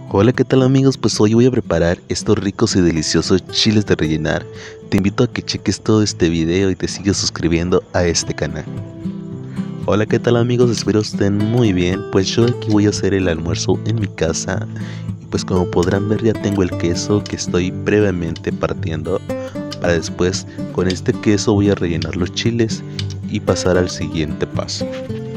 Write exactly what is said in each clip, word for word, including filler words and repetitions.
Hola, ¿qué tal amigos? Pues hoy voy a preparar estos ricos y deliciosos chiles de rellenar. Te invito a que cheques todo este video y te sigas suscribiendo a este canal. Hola, ¿qué tal amigos? Espero estén muy bien. Pues yo aquí voy a hacer el almuerzo en mi casa. Y pues como podrán ver ya tengo el queso que estoy previamente partiendo. Para después con este queso voy a rellenar los chiles y pasar al siguiente paso.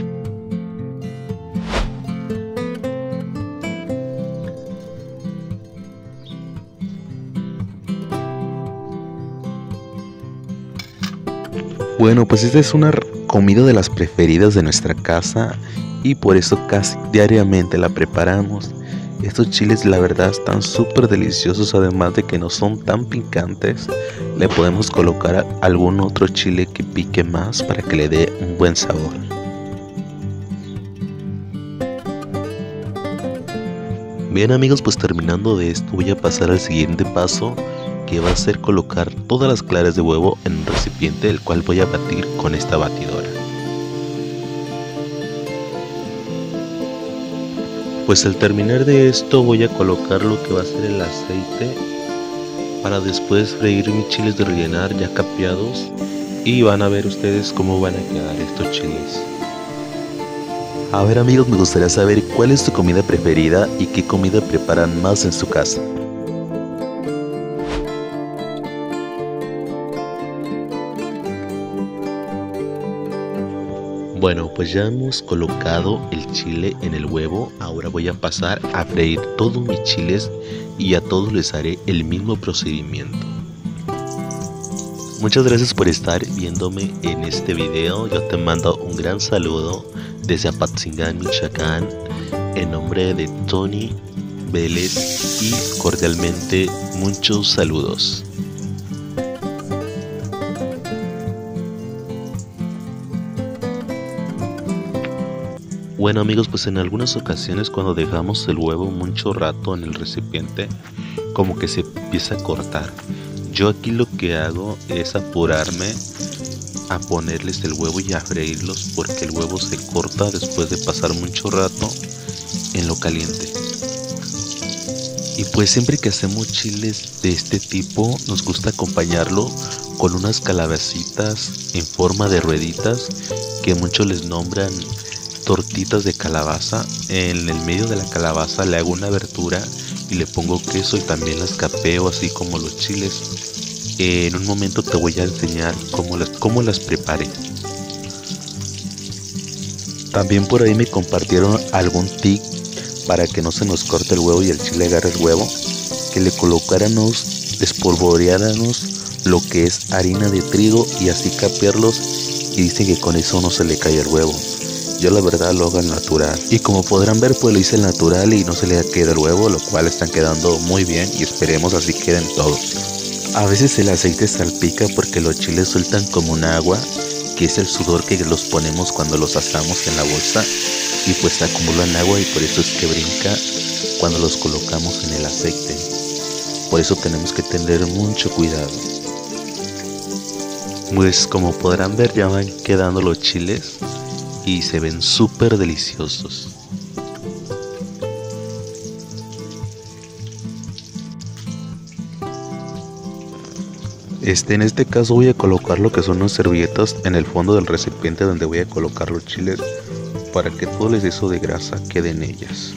Bueno, pues esta es una comida de las preferidas de nuestra casa y por eso casi diariamente la preparamos. Estos chiles la verdad están súper deliciosos, además de que no son tan picantes. Le podemos colocar algún otro chile que pique más para que le dé un buen sabor. Bien amigos, pues terminando de esto voy a pasar al siguiente paso, que va a ser colocar todas las claras de huevo en un recipiente, el cual voy a batir con esta batidora. Pues al terminar de esto voy a colocar lo que va a ser el aceite para después freír mis chiles de rellenar ya capeados, y van a ver ustedes cómo van a quedar estos chiles. A ver amigos, me gustaría saber cuál es tu comida preferida y qué comida preparan más en su casa. Bueno, pues ya hemos colocado el chile en el huevo. Ahora voy a pasar a freír todos mis chiles y a todos les haré el mismo procedimiento. Muchas gracias por estar viéndome en este video. Yo te mando un gran saludo desde Apatzingán, Michoacán, en nombre de Tony Vélez, y cordialmente muchos saludos. Bueno amigos, pues en algunas ocasiones cuando dejamos el huevo mucho rato en el recipiente, como que se empieza a cortar. Yo aquí lo que hago es apurarme a ponerles el huevo y a freírlos, porque el huevo se corta después de pasar mucho rato en lo caliente. Y pues siempre que hacemos chiles de este tipo nos gusta acompañarlo con unas calabacitas en forma de rueditas, que muchos les nombran tortitas de calabaza. En el medio de la calabaza le hago una abertura y le pongo queso y también las capeo así como los chiles. En un momento te voy a enseñar cómo las, cómo las preparé. También por ahí me compartieron algún tip para que no se nos corte el huevo y el chile agarre el huevo, que le colocáramos, espolvoreáramos lo que es harina de trigo y así capearlos, y dicen que con eso no se le cae el huevo. Yo la verdad lo hago al natural, y como podrán ver pues lo hice al natural y no se le ha quedado el huevo, lo cual están quedando muy bien y esperemos así queden todos. A veces el aceite salpica porque los chiles sueltan como un agua, que es el sudor que los ponemos cuando los asamos en la bolsa, y pues acumulan agua y por eso es que brinca cuando los colocamos en el aceite. Por eso tenemos que tener mucho cuidado. Pues como podrán ver ya van quedando los chiles y se ven súper deliciosos. Este, en este caso voy a colocar lo que son unas servilletas en el fondo del recipiente donde voy a colocar los chiles, para que todo el exceso de grasa quede en ellas.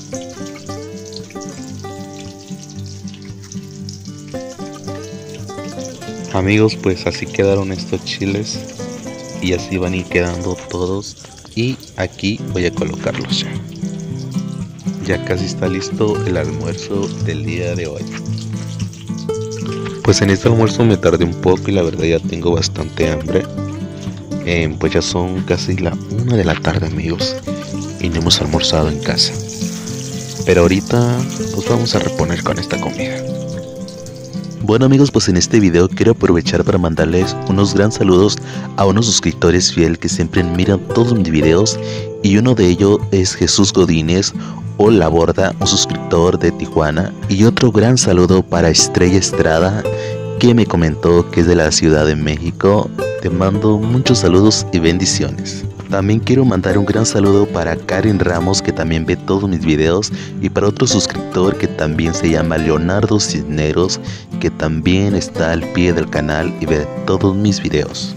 Amigos, pues así quedaron estos chiles y así van a ir quedando todos, y aquí voy a colocarlos ya. Ya casi está listo el almuerzo del día de hoy. Pues en este almuerzo me tardé un poco y la verdad ya tengo bastante hambre. Eh, pues ya son casi la una de la tarde amigos y no hemos almorzado en casa. Pero ahorita pues vamos a reponer con esta comida. Bueno amigos, pues en este video quiero aprovechar para mandarles unos gran saludos a unos suscriptores fiel que siempre miran todos mis videos, y uno de ellos es Jesús Godínez o La Borda, un suscriptor de Tijuana, y otro gran saludo para Estrella Estrada, que me comentó que es de la Ciudad de México. Te mando muchos saludos y bendiciones. También quiero mandar un gran saludo para Karen Ramos, que también ve todos mis videos, y para otros suscriptores suscriptor que también se llama Leonardo Cisneros, que también está al pie del canal y ve todos mis videos.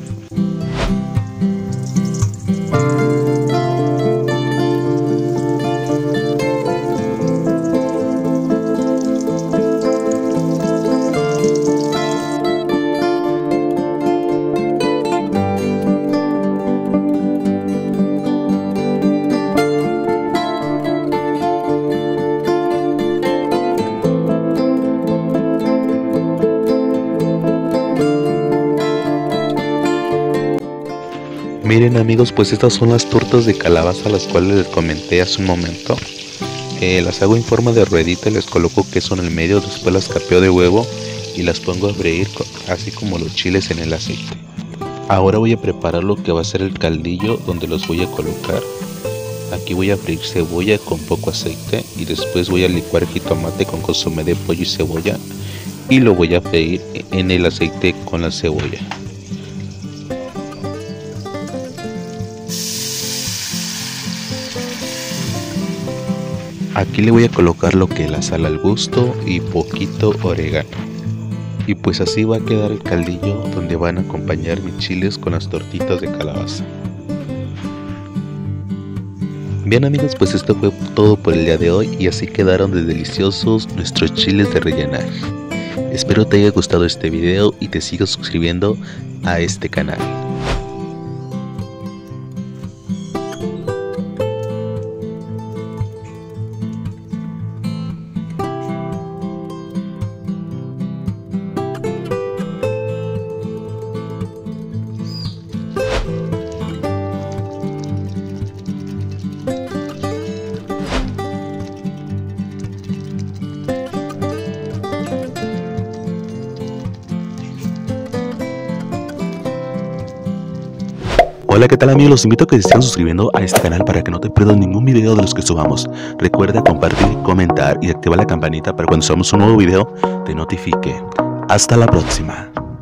Miren amigos, pues estas son las tortas de calabaza, las cuales les comenté hace un momento. Eh, las hago en forma de ruedita, les coloco queso en el medio, después las capeo de huevo y las pongo a freír así como los chiles en el aceite. Ahora voy a preparar lo que va a ser el caldillo, donde los voy a colocar. Aquí voy a freír cebolla con poco aceite y después voy a licuar jitomate con consomé de pollo y cebolla y lo voy a freír en el aceite con la cebolla. Aquí le voy a colocar lo que es la sal al gusto y poquito orégano. Y pues así va a quedar el caldillo, donde van a acompañar mis chiles con las tortitas de calabaza. Bien amigos, pues esto fue todo por el día de hoy y así quedaron de deliciosos nuestros chiles de rellenar. Espero te haya gustado este video y te sigas suscribiendo a este canal. Hola, ¿qué tal amigos? Los invito a que se sigan suscribiendo a este canal para que no te pierdas ningún video de los que subamos. Recuerda compartir, comentar y activar la campanita para cuando subamos un nuevo video te notifique. Hasta la próxima.